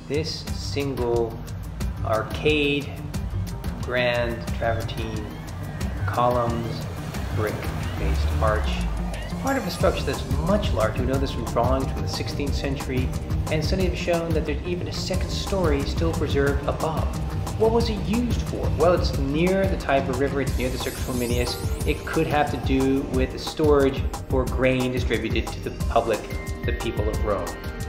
This single arcade grand travertine columns brick-based arch is part of a structure that's much larger. We know this from drawings from the 16th century, and studies have shown that there's even a second story still preserved above. What was it used for? Well, it's near the Tiber River, it's near the Circus Flaminius. It could have to do with storage for grain distributed to the public, the people of Rome.